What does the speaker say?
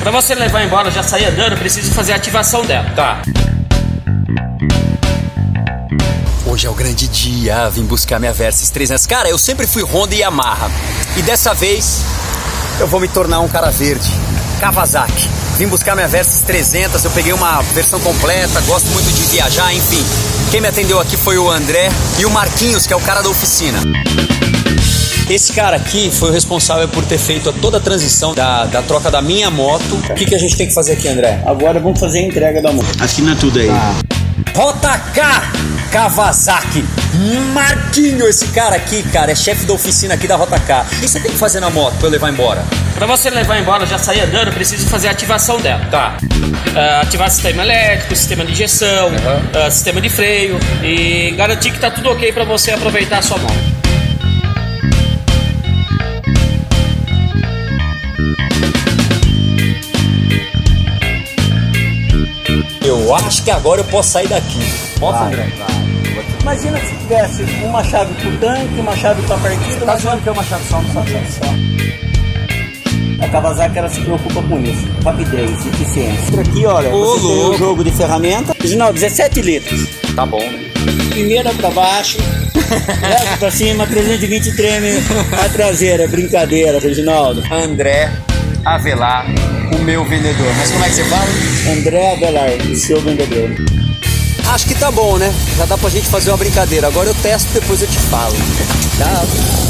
Pra você levar embora, já sair andando, eu preciso fazer a ativação dela. Tá. Hoje é o grande dia, vim buscar minha Versys 300. Cara, eu sempre fui Honda e Yamaha. E dessa vez, eu vou me tornar um cara verde. Kawasaki. Vim buscar minha Versys 300, eu peguei uma versão completa, gosto muito de viajar, enfim. Quem me atendeu aqui foi o André e o Marquinhos, que é o cara da oficina. Esse cara aqui foi o responsável por ter feito toda a transição da troca da minha moto. O que a gente tem que fazer aqui, André? Agora vamos fazer a entrega da moto. Assina tudo aí. Rota K Kawasaki. Marquinho, esse cara aqui, cara, é chefe da oficina aqui da Rota K. O que você tem que fazer na moto pra eu levar embora? Pra você levar embora, já sair andando, eu preciso fazer a ativação dela. Tá. Ativar sistema elétrico, sistema de injeção, sistema de freio e garantir que tá tudo ok pra você aproveitar a sua moto. Eu acho que agora eu posso sair daqui. Posso, André? Imagina se tivesse uma chave pro tanque, uma chave pra partida. Tá achando que é uma chave só, não sabe? A Kawasaki, ela se preocupa com isso. Rapidez, eficiência. Aqui, olha, Ô, você tem louco. o jogo de ferramenta. Original, 17 litros. Tá bom. Primeira pra baixo, leva pra cima, 320 treme a traseira. Brincadeira, Reginaldo. André Avelar, o meu vendedor. Mas como é que você fala? André Avelar, o seu vendedor. Acho que tá bom, né? Já dá pra gente fazer uma brincadeira. Agora eu testo, depois eu te falo. Tchau.